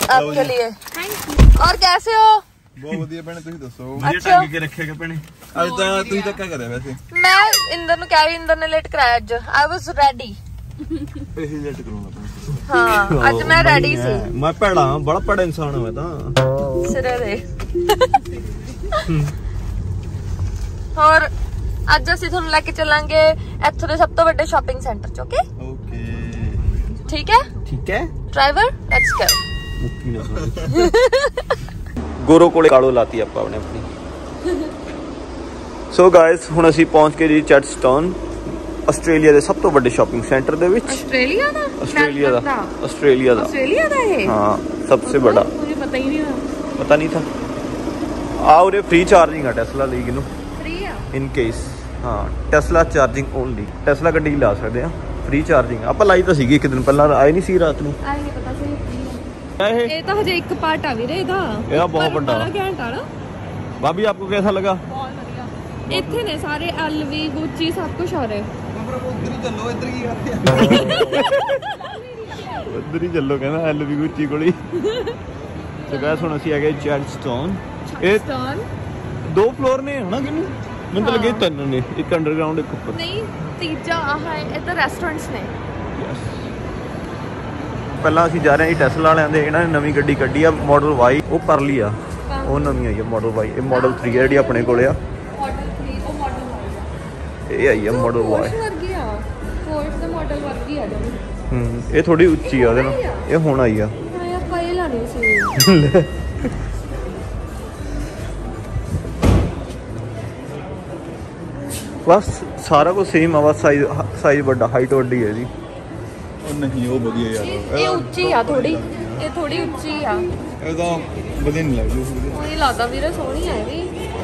आपके लिए। और कैसे हो? बहुत ਵਧੀਆ ਭੈਣੇ, ਤੁਸੀਂ ਦੱਸੋ। अच्छा ਟੰਗ ਕੇ ਰੱਖਿਆ ਕਿ ਭੈਣੇ ਅੱਜ ਤਾਂ ਤੁਸੀਂ ਤਾਂ ਕੀ ਕਰਿਆ ਵੈਸੇ? मैं इंदर नु क्या इंदर ने लेट कराया अज। I was ready. ਇਹੀ ਲੇਟ ਕਰਾਉਣਾ ਪੈਣਾ। हाँ अज मैं रेडी सी। ਮੈਂ ਭੈੜਾ ਬੜਾ ਭੈੜਾ ਇਨਸਾਨ ਹਾਂ ਮੈਂ ਤਾਂ सिरे दे। और ਅੱਜ ਅਸੀਂ ਤੁਹਾਨੂੰ ਲੈ ਕੇ ਚੱਲਾਂਗੇ ਇੱਥੋਂ ਦੇ ਸਭ ਤੋਂ ਵੱਡੇ ਸ਼ਾਪਿੰਗ ਸੈਂਟਰ ਚ। ਓਕੇ ਓਕੇ ਠੀਕ ਹੈ ਡਰਾਈਵਰ ਲੈਟਸ ਗੋ। ਮੁੱਕੀ ਨਾ ਗੋਰੋ ਕੋਲੇ ਕਾਲੋ ਲਾਤੀ ਆਪਾਂ ਆਪਣੇ ਆਪਣੀ। ਸੋ ਗਾਇਸ ਹੁਣ ਅਸੀਂ ਪਹੁੰਚ ਕੇ ਜੀ ਚੈਟਸਟਨ, ਆਸਟ੍ਰੇਲੀਆ ਦੇ ਸਭ ਤੋਂ ਵੱਡੇ ਸ਼ਾਪਿੰਗ ਸੈਂਟਰ ਦੇ ਵਿੱਚ। ਆਸਟ੍ਰੇਲੀਆ ਦਾ ਇਹ हाँ सबसे बड़ा। मुझे पता ही नहीं था। पता नहीं था। उरे फ्री चार्जिंग है टेस्ला ली किनू फ्री है इन केस। हाँ टेस्ला चार्जिंग ओनली। टेस्ला गड्डी ला सकते हैं फ्री चार्जिंग। आप लाई तो सी एक दिन पहला आए नहीं सी रात नू। आई नहीं पता सही ਇਹ ਤਾਂ ਹਜੇ ਇੱਕ ਪਾਰਟ ਆ ਵੀਰੇ ਇਹਦਾ ਬਹੁਤ ਵੱਡਾ ਘੰਟਾ ਨਾ। भाभी आपको कैसा लगा? ਬਹੁਤ ਵਧੀਆ। ਇੱਥੇ ਨੇ ਸਾਰੇ ਐਲਵੀ ਗੁੱਚੀ ਸਭ ਕੁਝ ਆ ਰਿਹਾ। ਉਧਰ ਹੀ ਚੱਲੋ, ਇੱਧਰ ਕੀ ਕਰਦੇ ਆ? उधर ही चलो कहना एलवी गुच्ची कोली। तो गाइस ਹੁਣ ਅਸੀਂ ਆ ਗਏ ਚੈਟਸਟਨ। ਇਹ 2 ਫਲੋਰ ਨੇ ਹਨਾ ਕਿੰਨੇ? ਮੈਨੂੰ ਤਾਂ ਲੱਗੇ 3 ਨੇ, ਇੱਕ ਅੰਡਰਗਰਾਉਂਡ ਇੱਕ ਉੱਪਰ। ਨਹੀਂ ਤੀਜਾ ਆਹ ਹੈ ਇੱਧਰ ਰੈਸਟੋਰੈਂਟਸ ਨੇ। ਪਹਿਲਾਂ ਅਸੀਂ ਜਾ ਰਹੇ ਹਾਂ ਜੀ ਟੈਸਲਾ ਵਾਲਿਆਂ ਦੇ। ਇਹਨਾਂ ਨੇ ਨਵੀਂ ਗੱਡੀ ਕੱਢੀ ਆ ਮਾਡਲ Y। ਉਹ ਪਰ ਲਈ ਆ, ਉਹ ਨਵੀਂ ਆਈ ਆ ਮਾਡਲ Y। ਇਹ ਮਾਡਲ 3 ਹੈ ਜਿਹੜੀ ਆਪਣੇ ਕੋਲੇ ਆ। ਮਾਡਲ 3 ਉਹ ਮਾਡਲ ਇਹ ਆਈ ਆ ਮਾਡਲ Y। ਵਰਗੀ ਆ ਫੋਰਡ ਦੇ ਮਾਡਲ ਵਰਗੀ ਆ ਜਮੀ। ਇਹ ਥੋੜੀ ਉੱਚੀ ਆ ਉਹਦੇ ਨਾਲ। ਇਹ ਹੁਣ ਆਈ ਆ। ਹਾਂ ਆਪਾਂ ਇਹ ਲਾਣੀ ਸੀ। ਬਸ ਸਾਰਾ ਕੁਝ ਸੇਮ ਆ, ਬਸ ਸਾਈਜ਼ ਵੱਡਾ, ਹਾਈਟ ਵੱਡੀ ਹੈ ਜੀ। ਉਹ ਨਹੀਂ ਉਹ ਵਧੀਆ ਯਾਰ। ਇਹ ਉੱਚੀ ਆ ਥੋੜੀ, ਇਹ ਥੋੜੀ ਉੱਚੀ ਆ। ਇਹ ਤਾਂ ਵਧੀਆ ਨਹੀਂ ਲੱਗਦੀ। ਉਹ ਹੀ ਲੱਗਦਾ ਵੀਰੇ ਸੋਹਣੀ ਆ ਇਹ ਵੀ।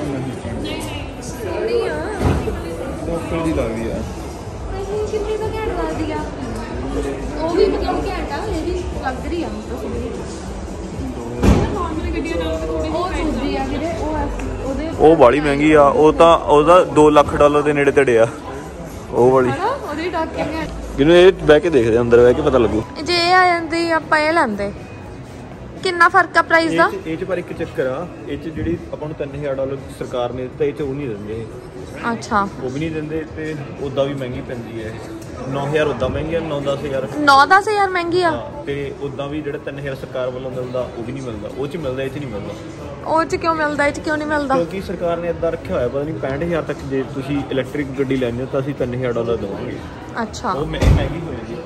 ਸੋਹਣੀ ਆ ਡਾਕਟਰ ਦੀ ਲੱਗਦੀ ਆ। ਨਹੀਂ ਕਿੰਨੀ ਤਾਂ ਘੈਂਟ ਲੱਗਦੀ ਆ। ਉਹ ਵੀ ਮਤਲਬ ਘੈਂਟ ਆ, ਇਹ ਵੀ ਲੱਗ ਰਹੀ ਆ ਮਤਲਬ ਸੋਹਣੀ। ਉਹ ਦੂਜੀ ਆ ਵੀਰੇ, ਉਹਦੇ ਉਹ ਬਾਲੀ ਮਹਿੰਗੀ ਆ। ਉਹ ਤਾਂ ਉਹਦਾ $2 ਲੱਖ ਦੇ ਨੇੜੇ ਤੇੜੇ ਆ ਉਹ ਵਾਲੀ। ਉਹਦੀ ਡਾਕਿੰਗ ਹੈ। ਜਿਹਨੂੰ ਇਹ ਬਹਿ ਕੇ ਦੇਖਦੇ ਅੰਦਰ ਬਹਿ ਕੇ ਪਤਾ ਲੱਗੂ। ਜੇ ਇਹ ਆ ਜਾਂਦੀ ਆਪਾਂ ਇਹ ਲੈਂਦੇ। ਕਿੰਨਾ ਫਰਕ ਆ ਪ੍ਰਾਈਸ ਦਾ? ਇਹ ਚ ਪਰ ਇੱਕ ਚੱਕਰ ਆ, ਇਹ ਚ ਜਿਹੜੀ ਆਪਾਂ ਨੂੰ $3000 ਸਰਕਾਰ ਨੇ ਦਿੱਤਾ, ਇਹ ਚ ਉਹ ਨਹੀਂ ਦਿੰਦੇ। ਅੱਛਾ ਉਹ ਵੀ ਨਹੀਂ ਦਿੰਦੇ ਤੇ ਉਦਾਂ ਵੀ ਮਹਿੰਗੀ ਪੈਂਦੀ ਹੈ। 9000 ਉਦਾਂ ਮਹਿੰਗੀ ਆ, 9-10 9-10 ਮਹਿੰਗੀ ਆ। ਤੇ ਉਦਾਂ ਵੀ ਜਿਹੜਾ 3000 ਸਰਕਾਰ ਵੱਲੋਂ ਮਿਲਦਾ ਉਹ ਵੀ ਨਹੀਂ ਮਿਲਦਾ। ਉਹ ਚ ਮਿਲਦਾ, ਇਹ ਚ ਨਹੀਂ ਮਿਲਦਾ। ਉਹ ਚ ਕਿਉਂ ਮਿਲਦਾ, ਇਹ ਚ ਕਿਉਂ ਨਹੀਂ ਮਿਲਦਾ? ਕਿਉਂਕਿ ਸਰਕਾਰ ਨੇ ਇਦਾਂ ਰੱਖਿਆ ਹੋਇਆ, ਪਤਾ ਨਹੀਂ 65000 ਤੱਕ ਜੇ ਤੁਸੀਂ ਇਲੈਕਟ੍ਰਿਕ ਗੱਡੀ ਲੈਣੀ ਹੋ ਤਾਂ ਅਸੀਂ $3000 ਦੇਵਾਂਗੇ। ਅੱਛਾ ਉਹ ਮਹਿੰਗੀ ਹੋ ਜਾਂਦੀ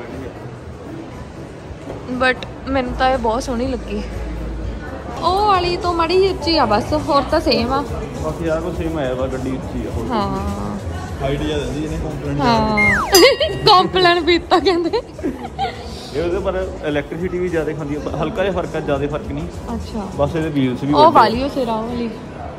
65000। ਬਟ ਮੈਨੂੰ ਤਾਂ ਇਹ ਬਹੁਤ ਸੋਹਣੀ ਲੱਗੀ। ਉਹ ਵਾਲੀ ਤੋਂ ਮਾੜੀ ਜਿਹੀ ਉੱਚੀ ਆ ਬਸ, ਹੋਰ ਤਾਂ ਸੇਮ ਆ। ਬਾਕੀ ਯਾਰ ਕੋ ਸੇਮ ਆਇਆ ਵਾ, ਗੱਡੀ ਉੱਚੀ ਆ। ਹਾਂ ਹਾਈਟ ਜਿਆਦਾ ਦਿੰਦੀ ਇਹਨੇ ਕੰਪਲੇਂਟ। ਹਾਂ ਕੰਪਲੇਂਟ ਪੀਤਾ ਕਹਿੰਦੇ। ਇਹ ਉਹਦੇ ਪਰ ਇਲੈਕਟ੍ਰਿਸਿਟੀ ਵੀ ਜ਼ਿਆਦਾ ਖਾਂਦੀ ਆ। ਹਲਕਾ ਜਿਹਾ ਫਰਕ ਆ, ਜ਼ਿਆਦਾ ਫਰਕ ਨਹੀਂ। ਅੱਛਾ ਬਸ ਇਹਦੇ ਵੀਲਸ ਵੀ ਉਹ ਵਾਲੀ ਉਹ ਸਿਰਾ ਵਾਲੀ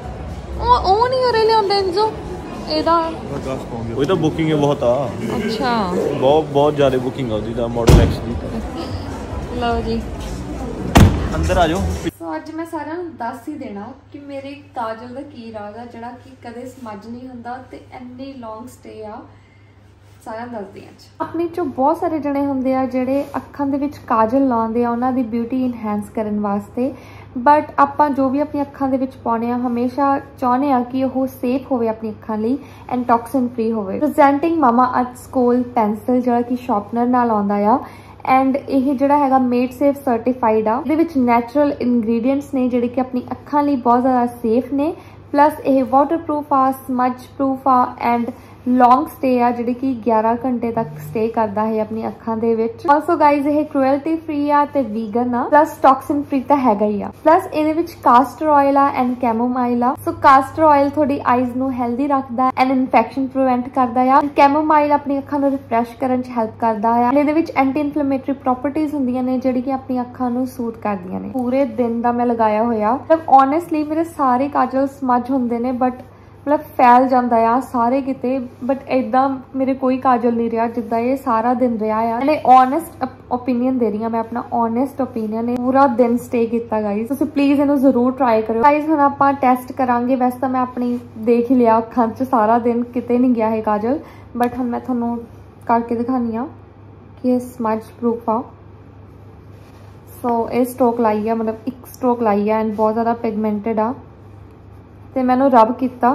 ਉਹ ਨਹੀਂ ਉਰੇ ਲਿਆਉਂਦੇ ਇੰਜੋ ਇਹਦਾ। ਉਹ ਤਾਂ ਬੁਕਿੰਗ ਬਹੁਤ ਆ। ਅੱਛਾ ਬਹੁਤ ਜ਼ਿਆਦਾ ਬੁਕਿੰਗ ਆ ਉਹਦੀ ਤਾਂ ਮਾਡਲ X ਦੀ। ਲਓ ਜੀ ਅੰਦਰ ਆ ਜਾਓ। ਸੋ ਅੱਜ ਮੈਂ ਸਾਰਿਆਂ ਨੂੰ ਦੱਸ ਹੀ ਦੇਣਾ ਕਿ ਮੇਰੇ ਕਾਜਲ ਦਾ ਕੀ ਰਾਜ਼ ਆ ਜਿਹੜਾ ਕਿ ਕਦੇ ਸਮਝ ਨਹੀਂ ਹੁੰਦਾ ਤੇ ਇੰਨੀ ਲੌਂਗ ਸਟੇ ਆ। ਸਾਰਿਆਂ ਨੂੰ ਦੱਸਦੀ ਹਾਂ। ਆਪਣੇ ਚੋਂ ਬਹੁਤ ਸਾਰੇ ਜਣੇ ਹੁੰਦੇ ਆ ਜਿਹੜੇ ਅੱਖਾਂ ਦੇ ਵਿੱਚ ਕਾਜਲ ਲਾਉਂਦੇ ਆ ਉਹਨਾਂ ਦੀ ਬਿਊਟੀ ਇਨਹੈਂਸ ਕਰਨ ਵਾਸਤੇ। ਬਟ ਆਪਾਂ ਜੋ ਵੀ ਆਪਣੀ ਅੱਖਾਂ ਦੇ ਵਿੱਚ ਪਾਉਂਦੇ ਆ ਹਮੇਸ਼ਾ ਚਾਹੁੰਦੇ ਆ ਕਿ ਉਹ ਸੇਫ ਹੋਵੇ ਆਪਣੀ ਅੱਖਾਂ ਲਈ ਐਂਡ ਟੌਕਸਿਨ ਫ੍ਰੀ ਹੋਵੇ। ਪ੍ਰੈਜ਼ੈਂਟਿੰਗ ਮਾਮਾਅਰਥ ਸਕੋਲ ਪੈਨਸਲ ਜਿਹੜਾ ਕਿ ਸ਼ਾਰਪਨਰ ਨਾਲ ਆਉਂਦਾ ਆ ਐਂਡ ਇਹ ਜਿਹੜਾ ਹੈਗਾ ਮੇਡ ਸੇਫ ਸਰਟੀਫਾਈਡ ਆ। ਇਹਦੇ ਵਿੱਚ ਨੈਚੁਰਲ ਇਨਗਰੀਡੀਐਂਟਸ ਨੇ ਜਿਹੜੇ ਕਿ ਆਪਣੀ ਅੱਖਾਂ ਲਈ ਬਹੁਤ ਜ਼ਿਆਦਾ ਸੇਫ ਨੇ। ਪਲੱਸ ਇਹ ਵਾਟਰਪ੍ਰੂਫ ਆ, ਸਮਜ ਪ੍ਰੂਫ ਆ ਐਂਡ ਲੌਂਗ ਸਟੇ ਆ ਜਿਹੜੀ ਕਿ 11 ਘੰਟੇ ਤੱਕ ਸਟੇ ਕਰਦਾ ਹੈ ਆਪਣੀ ਅੱਖਾਂ ਦੇ ਵਿੱਚ। ਆਲਸੋ ਗਾਈਜ਼ ਇਹ ਕ੍ਰੂਐਲਟੀ ਫ੍ਰੀ ਆ ਤੇ ਵੀਗਨ ਆ, ਪਲੱਸ ਟੌਕਸਿਨ ਫ੍ਰੀ ਤਾਂ ਹੈਗਾ ਹੀ ਆ। ਪਲੱਸ ਇਹਦੇ ਵਿੱਚ ਕਾਸਟਰ ਆਇਲ ਆ ਐਂਡ ਕੈਮੋਮਾਈਲ ਆ। ਸੋ ਕਾਸਟਰ ਆਇਲ ਤੁਹਾਡੀ ਆਈਜ਼ ਨੂੰ ਹੈਲਦੀ ਰੱਖਦਾ ਐਂਡ ਇਨਫੈਕਸ਼ਨ ਪ੍ਰੀਵੈਂਟ ਕਰਦਾ ਆ। ਕੈਮੋਮਾਈਲ ਆਪਣੀ ਅੱਖਾਂ ਨੂੰ ਰਿਫਰੈਸ਼ ਕਰਨ 'ਚ ਹੈਲਪ ਕਰਦਾ ਆ। ਇਹਦੇ ਵਿੱਚ ਐਂਟੀ ਇਨਫਲੇਮੇਟਰੀ ਪ੍ਰੋਪਰਟੀਜ਼ ਹੁੰਦੀਆਂ ਨੇ ਜਿਹੜੀ ਕਿ ਆਪਣੀ ਅੱਖਾਂ ਨੂੰ ਸੂਟ ਕਰਦੀਆਂ ਨੇ। ਪੂਰੇ ਦਿਨ ਦਾ ਮੈਂ ਲਗਾਇਆ ਹੋਇਆ। ਮਤਲਬ ਓਨੈਸਟਲੀ ਮੇਰੇ ਸਾਰੇ ਕਾਜਲ ਸਮਝ ਹੁੰਦੇ ਨੇ ਬਟ मतलब फैल जाता आ सारे किते। बट इदा मेरे कोई काजल नहीं रहा जिदा ये सारा दिन रहा है। मैंने ऑनेस्ट ओपीनियन दे रही हूँ, मैं अपना ऑनेस्ट ओपीनियन पूरा दिन स्टे किया गाइज। तुम प्लीज इन्हें जरूर ट्राई करो गाइज। हम आप टेस्ट करांगे। वैसे तो मैं अपनी देख ही लिया अखां च सारा दिन किते नहीं गया है काजल। बट हम मैं थोनों करके दिखानी हाँ कि स्मज प्रूफ आ। सो ये स्ट्रोक लाई है, मतलब एक स्ट्रोक लाई है एंड बहुत ज़्यादा पिगमेंटेड आ। तो मैंने रब किया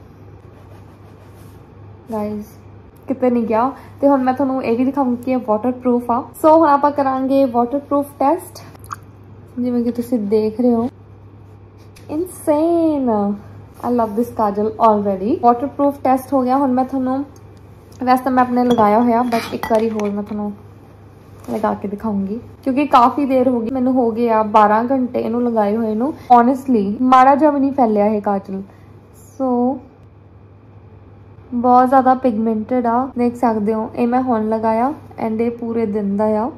गाइज, कितने नहीं गया। तो हुण मैं तुहानूं ये भी दिखाऊंगी कि वाटरप्रूफ आ। सो हुण आपां करांगे वाटरप्रूफ टेस्ट, जिवें कि तुसीं देख रहे हो। Insane, I love this kajal already. Waterproof test हो गया। हुण मैं तुहानूं, वैसे तो मैं अपने लगाया होया, बट एक बारी होर मैं तुहानूं लगा के दिखाऊंगी, क्योंकि काफ़ी देर हो गई, मैंने हो गया 12 घंटे इनू लगाए हुए नू। ऑनेस्टली माड़ा जिहा भी नहीं फैलिया है काजल। सो बहुत ज़्यादा पिगमेंटेड आ, देख सकते हो। ये मैं हुण लगाया एंड ये पूरे दिन दा आ।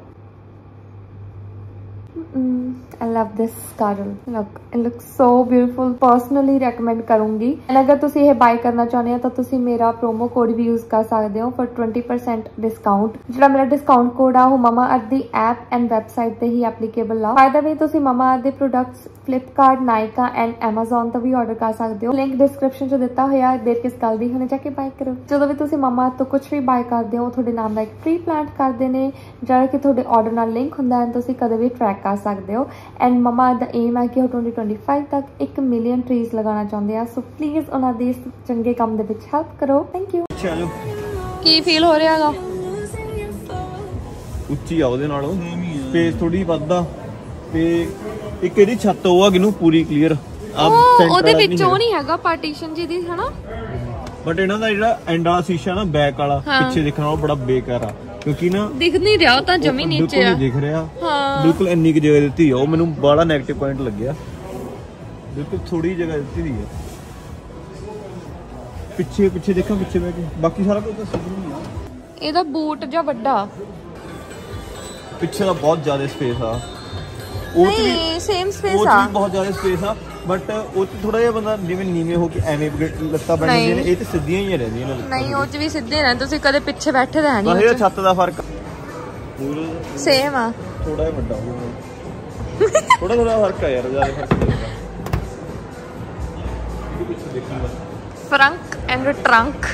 I love this kajal, look it looks so beautiful। Personally recommend करूंगी। एंड अगर तुसी ये बाय करना चाहते हो तो तुसी मेरा प्रोमो कोड भी यूज कर सकते हो फॉर 20% डिस्काउंट। जो मेरा डिस्काउंट कोड आ वो Mamaearth दी ऐप एंड वैबसाइट ते ही एप्लीकेबल आ। बाय द वे तुसी Mamaearth दे products Flipkart, Nykaa and Amazon तो भी ऑर्डर कर सकते हो। लिंक डिस्क्रिप्शन च दिता होया, देर किस गल दी, हुणे जाके बाय करो। जो भी तुसी Mamaearth तो कुछ भी बाय करते हो थोड़े नाम का एक ट्री प्लांट करते हैं, जिहड़ा कि थोड़े ऑर्डर नाल लिंक हुंदा है, तुसी कदे भी ट्रैक कर सकते हो। एंड Mamaearth दा एम है कि 2025 तक 1 मिलियन ट्रीज लगाना चाहते हैं। सो प्लीज उन्होंने इस चंगे काम दे विच हेल्प करो। Thank you. चलो की फील हो रहा है? ਉੱਚੀ ਆ ਉਹਦੇ ਨਾਲੋਂ, ਸਪੇਸ ਥੋੜੀ ਵੱਧਦਾ ਤੇ ਇੱਕ ਇਹਦੀ ਛੱਤ ਉਹ ਆ ਕਿਨੂੰ ਪੂਰੀ ਕਲੀਅਰ ਆ। ਉਹਦੇ ਵਿੱਚ ਉਹ ਨਹੀਂ ਹੈਗਾ ਪਾਰਟੀਸ਼ਨ ਜੀ ਦੀ, ਹਨਾ? ਬਟ ਇਹਨਾਂ ਦਾ ਜਿਹੜਾ ਐਂਡ ਵਾਲਾ ਸ਼ੀਸ਼ਾ ਨਾ ਬੈਕ ਵਾਲਾ ਪਿੱਛੇ ਦੇਖਣਾ ਉਹ ਬੜਾ ਬੇਕਾਰ ਆ, ਕਿਉਂਕਿ ਨਾ ਦਿਖ ਨਹੀਂ ਰਿਹਾ, ਉਹ ਤਾਂ ਜਮੀ ਨੀਚੇ ਆ। ਦਿਖ ਰਿਹਾ ਬਿਲਕੁਲ ਇੰਨੀ ਕੁ ਜਗ੍ਹਾ ਦਿੱਤੀ ਆ, ਉਹ ਮੈਨੂੰ ਬੜਾ ਨੈਗੇਟਿਵ ਪੁਆਇੰਟ ਲੱਗਿਆ। ਬਿਲਕੁਲ ਥੋੜੀ ਜਗ੍ਹਾ ਦਿੱਤੀ ਦੀ ਆ ਪਿੱਛੇ। ਪਿੱਛੇ ਦੇਖਾਂ ਪਿੱਛੇ ਬੈ ਕੇ, ਬਾਕੀ ਸਾਰਾ ਕੁਝ ਤਾਂ ਸਹੀ ਨਹੀਂ ਆ। ਇਹਦਾ ਬੂਟ ਜਾਂ ਵੱਡਾ, ਪਿੱਛੇ ਦਾ ਬਹੁਤ ਜ਼ਿਆਦਾ ਸਪੇਸ ਆ। ਨਹੀਂ ਸੇਮ ਸਪੇਸ ਆ, ਬਹੁਤ ਜ਼ਿਆਦਾ ਸਪੇਸ ਆ, ਬਟ ਉਹ ਚ ਥੋੜਾ ਜਿਹਾ ਬੰਦਾ ਜਿਵੇਂ ਨੀਵੇਂ ਹੋ ਕੇ ਐਵੇਂ ਲੱਤਾਂ ਬਣ ਜਾਂਦੀਆਂ ਨੇ, ਇਹ ਤੇ ਸਿੱਧੀਆਂ ਹੀ ਰਹਿੰਦੀਆਂ ਨੇ। ਨਹੀਂ ਉਹ ਚ ਵੀ ਸਿੱਧੇ ਰਹਿ, ਤੁਸੀਂ ਕਦੇ ਪਿੱਛੇ ਬੈਠੇ ਤਾਂ ਨਹੀਂ। ਬਸ ਇਹ ਛੱਤ ਦਾ ਫਰਕ ਸੇਮ ਆ, ਥੋੜਾ ਜਿਹਾ ਵੱਡਾ ਹੋਊਗਾ। ਥੋੜਾ ਫਰਕ ਆ ਯਾਰ, ਜ਼ਿਆਦਾ ਫਰਕ ਨਹੀਂ ਹੈਗਾ। ਪਿੱਛੇ ਦੇਖੂਗਾ ਫਰੰਕ ਐਂਡ ਟਰੰਕ।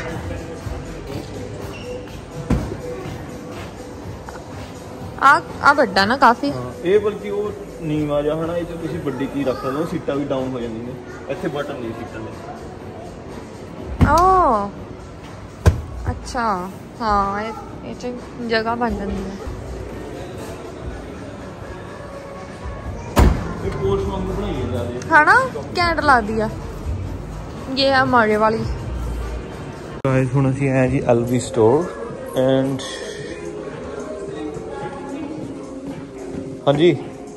ਆ ਵੱਡਾ ਨਾ ਕਾਫੀ। ਇਹ ਬਲਕਿ ਉਹ ਨੀਵਾ ਜਿਹਾ ਹਨਾ, ਇਹ ਚ ਤੁਸੀਂ ਵੱਡੀ ਚੀਜ਼ ਰੱਖ ਸਕਦੇ ਹੋ, ਸੀਟਾਂ ਵੀ ਡਾਊਨ ਹੋ ਜਾਂਦੀਆਂ ਨੇ। ਇੱਥੇ ਬਟਨ ਨਹੀਂ ਸੀਟਾਂ ਦੇ। ਓ ਅੱਛਾ, ਹਾਂ ਇਹ ਚ ਜਗ੍ਹਾ ਬਣ ਜਾਂਦੀ ਹੈ। ਇਹ ਕੋਰਸ ਵਾਂਗੂ ਬਣਾਈ ਹੈ ਜ਼ਿਆਦਾ, ਹਨਾ? ਘੈਂਟ ਲੱਗਦੀ ਆ। ਇਹ ਆ ਮਾਰੇ ਵਾਲੀ। ਗਾਇਸ ਹੁਣ ਅਸੀਂ ਆਏ ਜੀ LV ਸਟੋਰ ਐਂਡ ਹਾਂਜੀ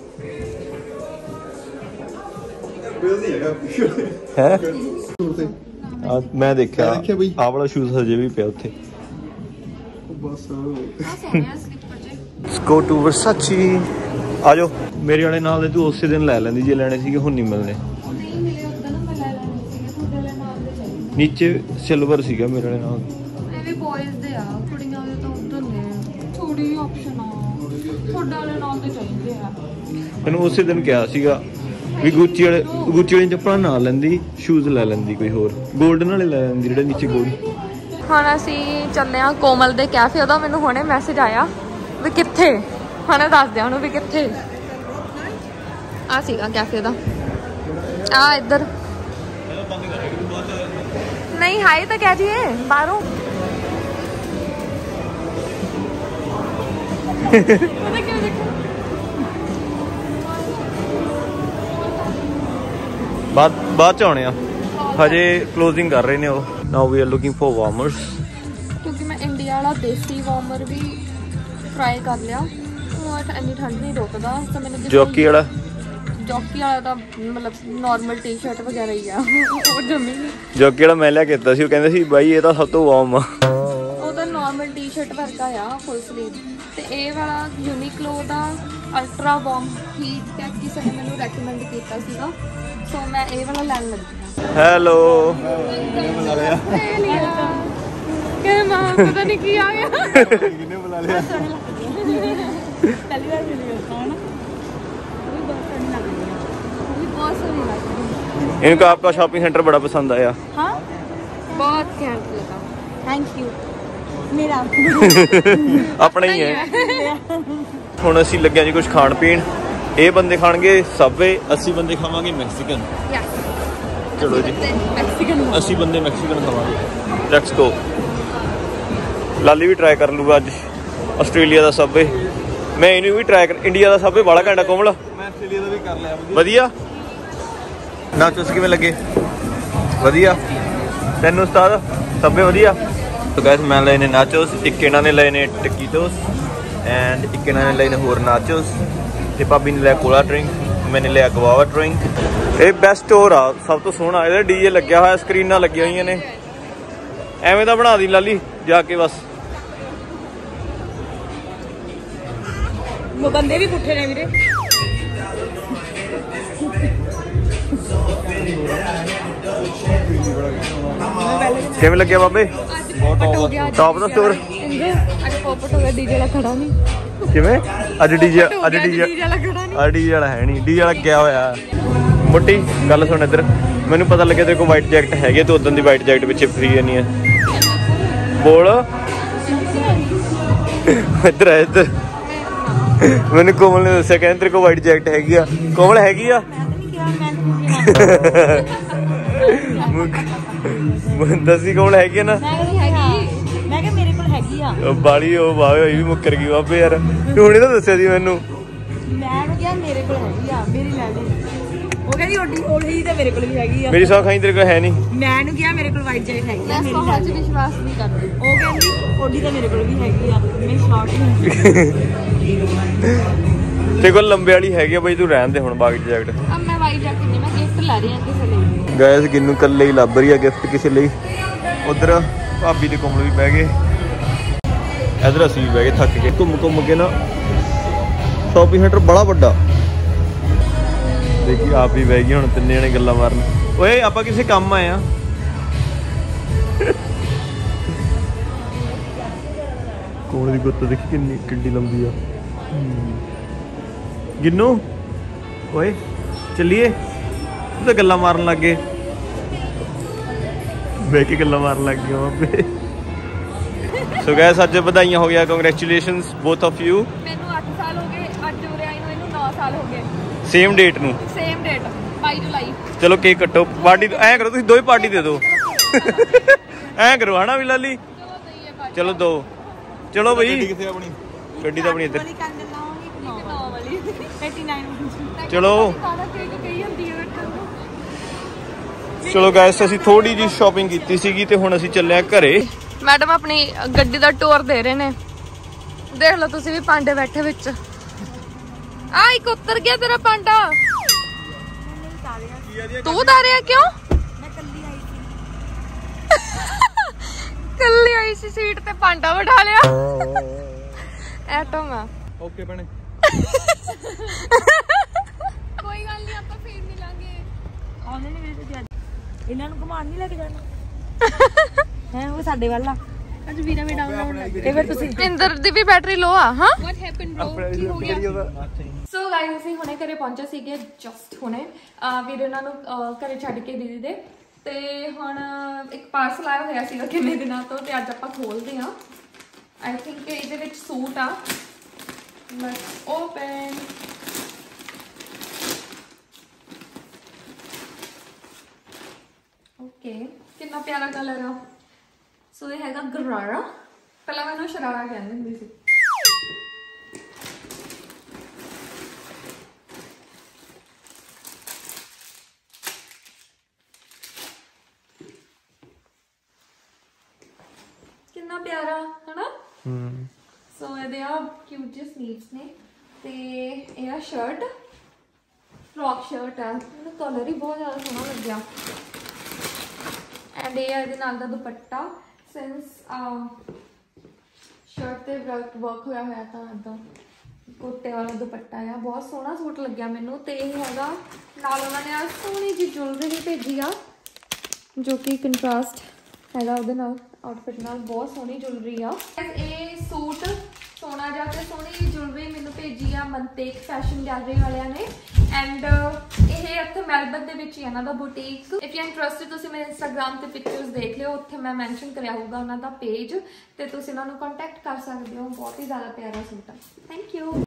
ਹੈ ਮੈਂ ਦੇਖਿਆ ਆਹ ਵਾਲਾ ਸ਼ੂਜ਼ ਹਜੇ ਵੀ ਪਿਆ ਉੱਥੇ। Go to Versace. ਆ ਜਾਓ ਮੇਰੇ ਵਾਲੇ ਨਾਲ ਦੇ, ਤੂੰ ਉਸੇ ਦਿਨ ਲੈ ਲੈਂਦੀ ਜੇ ਲੈਣੇ ਸੀਗੇ, ਹੁਣ ਨਹੀਂ ਮਿਲਣੇ। ਨੀਚੇ ਸਿਲਵਰ ਸੀਗਾ ਮੇਰੇ ਵਾਲੇ ਨਾਲ। ਇਹ ਵੀ ਬॉयਜ਼ ਦੇ ਆ, ਕੁੜੀਆਂ ਦੇ ਤਾਂ ਉਧਰ ਨੇ ਥੋੜੀ ਆਪਸ਼ਨ ਆ। ਤੁਹਾਡੇ ਵਾਲੇ ਨਾਲ ਤੇ ਚਾਹੀਦੇ ਆ। ਮੈਨੂੰ ਉਸੇ ਦਿਨ ਕਿਹਾ ਸੀਗਾ ਵੀ ਗੁੱਚੀ ਵਾਲੀ ਚੱਪਲਾਂ ਨਾਲ ਲੈਂਦੀ, ਸ਼ੂਜ਼ ਲੈ ਲੈਂਦੀ ਕੋਈ ਹੋਰ, 골ਡਨ ਵਾਲੇ ਲੈ ਲੈਂਦੀ ਜਿਹੜੇ ਨੀਚੇ 골ਡ। ਹੁਣ ਅਸੀਂ ਚੱਲੇ ਆ ਕੋਮਲ ਦੇ ਕੈਫੇ। ਉਹਦਾ ਮੈਨੂੰ ਹੁਣੇ ਮੈਸੇਜ ਆਇਆ ਵੀ ਕਿੱਥੇ, ਹੁਣੇ ਦੱਸ ਦਿਆਂ ਉਹਨੂੰ ਵੀ ਕਿੱਥੇ। ਆ ਸੀਗਾ ਕੈਫੇ ਦਾ, ਆ ਇੱਧਰ। ਨਹੀਂ ਹਾਈ ਤਾਂ ਕਹਿ ਜੀਏ ਬਾਹਰੋਂ। ਬਾਅਦ ਚ ਆਉਣੇ ਆ, ਹਜੇ ਕਲੋਜ਼ਿੰਗ ਕਰ ਰਹੇ ਨੇ ਉਹ। Now we are looking for warmers, ਕਿਉਂਕਿ ਮੈਂ ਇੰਡੀਆ ਵਾਲਾ ਦੇਸੀ ਵਾਰਮਰ ਵੀ ਟਰਾਈ ਕਰ ਲਿਆ। ਉਹ ਇੰਨੀ ਠੰਡ ਨਹੀਂ ਰੁਕਦਾ ਤਾਂ ਮੈਨੂੰ ਜੋਕੀ ਵਾਲਾ ਤਾਂ ਮਤਲਬ ਨਾਰਮਲ ਟੀ-ਸ਼ਰਟ ਵਗੈਰਾ ਹੀ ਆ। ਉਹ ਜਮੀ ਨਹੀਂ। ਜੋਕੀ ਵਾਲਾ ਮੈਂ ਲਿਆ ਕੇ ਦਿੱਤਾ ਸੀ, ਉਹ ਕਹਿੰਦੇ ਸੀ ਬਾਈ ਇਹ ਤਾਂ ਸਭ ਤੋਂ ਵਾਰਮ ਆ। ਉਹ ਤਾਂ ਨਾਰਮਲ ਟੀ-ਸ਼ਰਟ ਵਰਗਾ ਆ, ਫੁੱਲ ਸਲੀਵ। ਤੇ ਇਹ ਵਾਲਾ ਯੂਨੀਕਲੋ ਦਾ ਅਲਟਰਾ ਵਾਰਮ ਹੀਟ ਕੈਪ ਕਿਸੇ ਨੇ ਮੈਨੂੰ ਰეკਮੈਂਡ ਕੀਤਾ ਸੀਗਾ, ਸੋ ਮੈਂ ਇਹ ਵਾਲਾ ਲੈਣ ਲੱਗੀ ਹਾਂ। ਹੈਲੋ ਕਿ ਮਾਂ ਪਤਾ ਨਹੀਂ ਕੀ ਆ ਗਿਆ। ਕਿਹਨੇ ਬੁਲਾ ਲਿਆ? ਪਹਿਲੀ ਵਾਰ ਮਿਲੀ ਆਪਾਂ ਨਾ, बहुत सोहनी लगती है। इनको आपका शॉपिंग सेंटर बड़ा पसंद आया? हाँ बहुत घैंट लगा। Thank you. मेरा अपना ही है। ਹੁਣ ਅਸੀਂ ਲੱਗਿਆ ਜੀ ਕੁਝ ਖਾਣ ਪੀਣ ਇਹ ਬੰਦੇ ਖਾਣਗੇ ਸਬਵੇ, 80 ਬੰਦੇ ਖਾਵਾਂਗੇ ਮੈਕਸੀਕਨ। ਚਲੋ ਜੀ, ਮੈਕਸੀਕਨ 80 ਬੰਦੇ ਮੈਕਸੀਕਨ ਖਾਵਾਂਗੇ। Let's go. Lali we try ਕਰ ਲੂਗਾ ਅੱਜ ਆਸਟ੍ਰੇਲੀਆ ਦਾ ਸਬਵੇ। ਮੈਂ ਇਹਨੂੰ ਵੀ ਟਰਾਈ ਕਰ, ਇੰਡੀਆ ਦਾ ਸਬਵੇ ਬੜਾ ਘੰਟਾ ਕੋਮਲ। ਮੈਂ ਆਸਟ੍ਰੇਲੀਆ ਦਾ ਵੀ ਕਰ ਲਿਆ ਵਧੀਆ। ਨਾਚੋਸ ਕਿਵੇਂ ਲੱਗੇ? ਵਧੀਆ। ਤੈਨੂੰ ਉਸਤਾਦ ਸਬਵੇ ਵਧੀਆ? तो गैस मैं लए ने नाचोस, एक इन्हों ने लए ने टकीटोस एंड एक इन्हों ने लए ने होर नाचोस ते भाभी ने लिया कोला ड्रिंक, मैंने लिया गवावा ड्रिंक। ये बेस्ट स्टोर आ, सब तो सोहना। ये डीजे लग्या हुआ, स्क्रीनां लगी हुई ने। एवें दा बना दी लाली जाके बस। बंदे भी पुट्ठे ने वीरे। किवें लग्या बाबे? टॉप दा स्टोर। ਅੱਜ ਪੋਪਟ ਹੋ ਗਿਆ, ਡੀਜੇ ਵਾਲਾ ਖੜਾ ਨਹੀਂ। किवें? अज डीजे ਵਾਲਾ ਖੜਾ ਨਹੀਂ। डीजे वाला है नहीं, डीजे वाला गया होया। मोटी गल सुन इधर, मैनू पता लगे तेरे को वाइट जैकेट हैगी, तू उदन दी वाइट जैकेट पिछे फ्री नहीं है। बोल इधर है, इधर। मैंने कोमल ने दस्या कहते तेरे को वाइट जैकेट हैगी आ। कोमल हैगी आ? दसी कोमल हैगी ना? बाली ओ वाह भी मुकर गई बाबे यार, तू हुणे तो दस्या सी मैनू। मेरी सौ खाई तेरे को है नहीं। मैंने क्या मेरे को वाइट जैकेट हैगी ਮੈਂ ਸੋਹਾਂ 'ਚ ਵਿਸ਼ਵਾਸ ਨਹੀਂ ਕਰਦੀ। ਉਹ ਕਹਿੰਦੀ ਓਡੀ ਤਾਂ ਮੇਰੇ ਕੋਲ ਵੀ ਹੈਗੀ ਆ, ਮੈਂ ਸ਼ਾਰਟ ਨਹੀਂ। तेरे को लंबे वाली हैगी बई, तू रहन दे हुण वाइट जैकेट। अब मैं वाइट जैकेट नहीं, मैं गिफ्ट ला रही हूं किसी लिए। गाइस किन्नू कल्ले ही लभ रही है गिफ्ट किसी लिए। उधर भाभी ते कोमल भी बह गए, इधर असीं भी बह गए थक के। घूम घूम के ना शॉपिंग सेंटर बड़ा बड़ा। देखिए आप भी बह गए हुण, तिन्ने जने गल्लां मारन। ओए आपां किसी काम आए आ। कोमल दी गुत्त देखी किन्नी किड्डी लंबी आ। गिन्नू ओए चलिए, तू तो गल्लां मारन लग गए, बह के गल्लां मारन लग गए वहां पे। सो गाइस ਅੱਜ ਵਧਾਈਆਂ ਹੋ ਗਿਆ, ਕੰਗ੍ਰੈਚੁਲੇਸ਼ਨਸ ਬੋਥ ਆਫ ਯੂ। ਮੈਨੂੰ 8 ਸਾਲ ਹੋ ਗਏ, ਅੱਜ ਉਰੇ ਆਈ ਨੂੰ ਇਹਨੂੰ 9 ਸਾਲ ਹੋ ਗਏ। ਸੇਮ ਡੇਟ ਨੂੰ, ਸੇਮ ਡੇਟ 22 ਜੁਲਾਈ। ਚਲੋ ਕੇਕ ਕੱਟੋ, ਪਾਰਟੀ ਐ ਕਰੋ ਤੁਸੀਂ ਦੋਵੇਂ ਪਾਰਟੀ ਦੇ ਦਿਓ। ਐ ਕਰੋ ਹਨਾ ਵੀ ਲਾਲੀ? ਚਲੋ ਦੋ, ਚਲੋ ਬਈ। ਕਿੱਥੇ ਆਪਣੀ ਗੱਡੀ ਤਾਂ ਆਪਣੀ ਇੱਧਰ। ਵਾਲੀ ਕੰਨ ਲਾਉਂਗੀ 9 ਵਾਲੀ 89। ਚਲੋ ਸਾਰਾ ਕੇਕ ਕਹੀ ਹੁੰਦੀ ਹੈ ਬੈਠਣ ਨੂੰ। ਚਲੋ ਗਾਇਸ ਅਸੀਂ ਥੋੜੀ ਜੀ ਸ਼ਾਪਿੰਗ ਕੀਤੀ ਸੀਗੀ ਤੇ ਹੁਣ ਅਸੀਂ ਚੱਲੇ ਆ ਘਰੇ। ਮੈਡਮ ਆਪਣੀ ਗੱਡੀ ਦਾ ਟੂਰ ਦੇ ਰਹੇ ਨੇ, ਦੇਖ ਲਓ ਤੁਸੀਂ ਵੀ ਪਾਂਡੇ ਬੈਠੇ ਵਿੱਚ। ਆ ਇੱਕ ਉੱਤਰ ਗਿਆ ਤੇਰਾ ਪਾਂਡਾ। ਤੂੰ ਉਤਾਰਿਆ ਕਿਉਂ? ਮੈਂ ਕੱਲੀ ਆਈ ਸੀ। ਕੱਲੀ ਆਈ ਸੀ, ਸੀਟ ਤੇ ਪਾਂਡਾ ਬਿਠਾ ਲਿਆ। ਐਟਮ ਆ। ਓਕੇ ਭੈਣੇ। ਕੋਈ ਗੱਲ ਨਹੀਂ, ਆਪਾਂ ਫੇਰ ਮਿਲਾਂਗੇ। ਆਉਂਦੇ ਨਹੀਂ ਮੇਰੇ ਤੇ ਅੱਜ। ਇਹਨਾਂ ਨੂੰ ਘੁਮਾਉਣ ਨਹੀਂ ਲੈ ਕੇ ਜਾਣਾ ਹੈ, ਉਹ ਸਾਡੇ ਵੱਲ ਆ। ਅੱਜ ਵੀਰਾ ਵੀ ਡਾਊਨ ਹੋਣ ਲੱਗ ਤੇ ਫਿਰ ਤੁਸੀਂ ਇੰਦਰ ਦੀ ਵੀ ਬੈਟਰੀ ਲੋ ਆ। ਹਾਂ ਵਾਟ ਹੈਪਨ ਬ੍ਰੋ, ਕੀ ਹੋ ਗਿਆ? ਸੋ ਗਾਇਸ ਅਸੀਂ ਹੁਣੇ ਘਰੇ ਪਹੁੰਚੇ ਸੀਗੇ, ਜਸਟ ਹੁਣੇ। ਵੀਰ ਉਹਨਾਂ ਨੂੰ ਘਰੇ ਛੱਡ ਕੇ ਦੀਦੀ ਦੇ, ਤੇ ਹੁਣ ਇੱਕ ਪਾਰਸਲ ਆਇਆ ਹੋਇਆ ਸੀਗਾ ਕਿੰਨੇ ਦਿਨਾਂ ਤੋਂ, ਤੇ ਅੱਜ ਆਪਾਂ ਖੋਲਦੇ ਹਾਂ। ਆਈ ਥਿੰਕ ਇਹਦੇ ਵਿੱਚ ਸੂਟ ਆ। Let's open. ਓਕੇ, ਕਿੰਨਾ ਪਿਆਰਾ ਕਲਰ ਆ। ਸੋ ਇਹ ਹੈਗਾ ਗਰਾਰਾ, ਪਹਿਲਾਂ ਮੈਨੂੰ ਸ਼ਰਾਰਾ ਕਹਿੰਦੇ ਹੁੰਦੇ ਸੀ। ਕਿੰਨਾ ਪਿਆਰਾ ਹਨਾ। ਸੋ ਇਹਦੇ ਆ ਕਿਊਟ ਜਿਹੇ ਸਲੀਵਸ ਨੇ, ਤੇ ਇਹ ਆ ਸ਼ਰਟ, ਫਰॉक ਸ਼ਰਟ ਆ। ਮੈਨੂੰ ਕਲਰ ਹੀ ਬਹੁਤ ਜ਼ਿਆਦਾ ਸੋਹਣਾ ਲੱਗਿਆ। ਐਂਡ ਇਹ ਆ ਇਹਦੇ ਨਾਲ ਦਾ ਦੁਪੱਟਾ। ਸਿੰਸ ਸ਼ਰਟ ਤੇ ਵਰਕ ਹੋਇਆ ਹੋਇਆ ਤਾਂ ਇਦਾਂ ਕੋਟੇ ਵਾਲਾ ਦੁਪੱਟਾ ਆ। ਬਹੁਤ ਸੋਹਣਾ ਸੂਟ ਲੱਗਿਆ ਮੈਨੂੰ। ਤੇ ਇਹ ਹੈਗਾ ਨਾਲ ਉਹਨਾਂ ਨੇ ਆ ਸੋਹਣੀ ਜਿਹੀ ਜੁਐਲਰੀ ਵੀ ਭੇਜੀ ਆ, ਜੋ ਕਿ ਕੰਟਰਾਸਟ ਹੈਗਾ ਉਹਦੇ ਨਾਲ, ਆਊਟਫਿਟ ਨਾਲ। ਬਹੁਤ ਸੋਹਣੀ ਜੁਐਲਰੀ ਆ। ਇਹ ਸੂਟ ਸੋਹਣਾ ਜਿਹਾ ਤੇ ਸੋਹਣੀ ਜੁਐਲਰੀ ਮੈਨੂੰ ਭੇਜੀ ਆ ਮੰਤੇਕ ਫੈਸ਼ਨ ਗੈਲਰੀ ਵਾਲਿਆਂ ਨੇ। ਐਂਡ ਇਹ ਇੱਥੇ ਮੈਲਬਨ ਦੇ ਵਿੱਚ ਹੀ ਇਹਨਾਂ ਦਾ boutique. If you are interested ਤੁਸੀਂ ਮੇਰੇ ਇੰਸਟਾਗ੍ਰਾਮ ਤੇ ਪਿਕਚਰਸ ਦੇਖ ਲਿਓ, ਉੱਥੇ ਮੈਂ ਮੈਂਸ਼ਨ ਕਰਿਆ ਹੋਊਗਾ ਉਹਨਾਂ ਦਾ ਪੇਜ, ਤੇ ਤੁਸੀਂ ਉਹਨਾਂ ਨੂੰ ਕੰਟੈਕਟ ਕਰ ਸਕਦੇ ਹੋ। ਬਹੁਤ ਹੀ ਜ਼ਿਆਦਾ ਪਿਆਰਾ ਸੂਟ ਆ। Thank you.